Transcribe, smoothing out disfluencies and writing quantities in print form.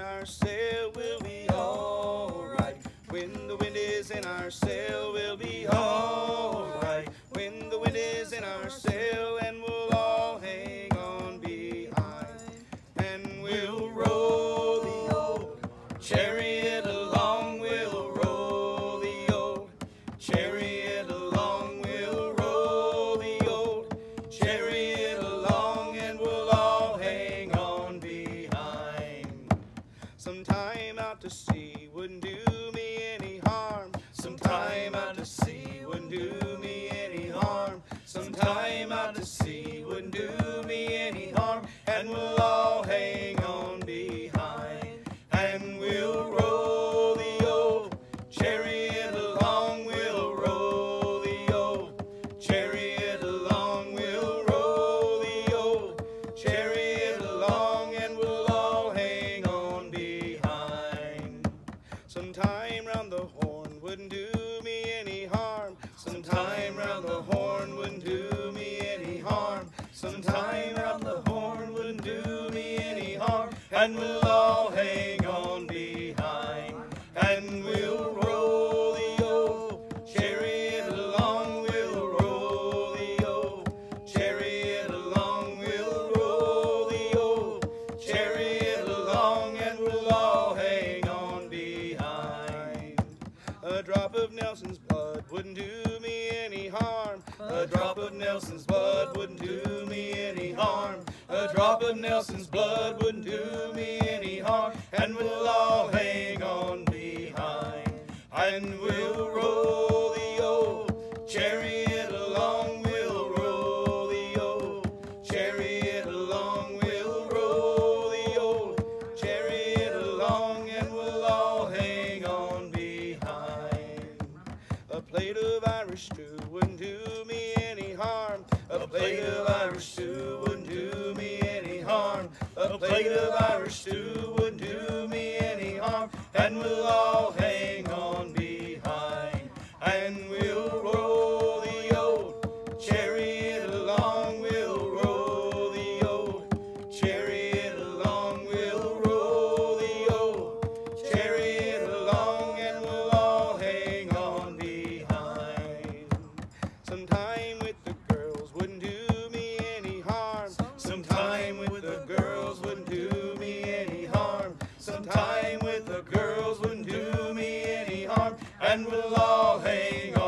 our sail, we'll be all right. When the wind is in our sail, we'll be all right. When the wind is in our sail, and we'll all hang on behind, and we'll row the old chariot along. We'll row the old chariot along. We'll row the old chariot along, and we'll all hang on behind. Sometime out to sea wouldn't do me any harm. Sometime out to sea wouldn't do me any harm. Sometime out to sea wouldn't do me any harm. And we'll all hang on behind, and we'll row the old chariot along. We'll row the old chariot along. We'll row the old chariot along, and we'll all hang on behind. Sometime round the horn wouldn't do me any harm. Sometime round the horn wouldn't do me any harm. Sometime round the horn wouldn't do me any harm. And we'll all hang on behind, and we'll row the old chariot along. We'll row the old chariot along. We'll row the old chariot along, and we'll all hang on behind. A drop of Nelson's blood wouldn't do me any harm. A drop of Nelson's blood wouldn't do me any harm. A drop of Nelson's blood wouldn't do me any harm. And we'll all hang on behind, and we'll row the old chariot along. We'll row the old chariot along. We'll row the old chariot along, and we'll all hang on behind. A plate of Irish stew wouldn't do me any harm. A plate of Irish stew wouldn't do me any harm. A plate of Irish stew wouldn't do me any harm. And we'll all hang on behind, and we'll row the old chariot along. We'll row the old chariot along. We'll row the old chariot along, and we'll all hang on behind. Sometime with the girls wouldn't do me any harm. Sometime with the girls wouldn't do me any harm. Sometime with the girls wouldn't do me any harm. And we'll all hang on.